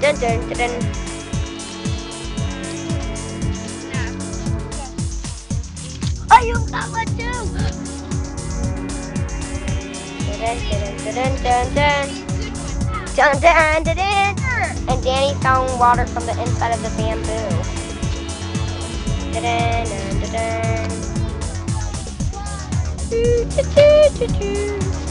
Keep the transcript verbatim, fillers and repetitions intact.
dun, dun, dun, dun. Oh, you got one too! Dun, dun, dun, dun, dun. Dun, dun, dun, dun. And Danny's throwing water from the inside of the bamboo. Dun, dun, dun, dun, dun. Doo, doo, doo, doo, doo.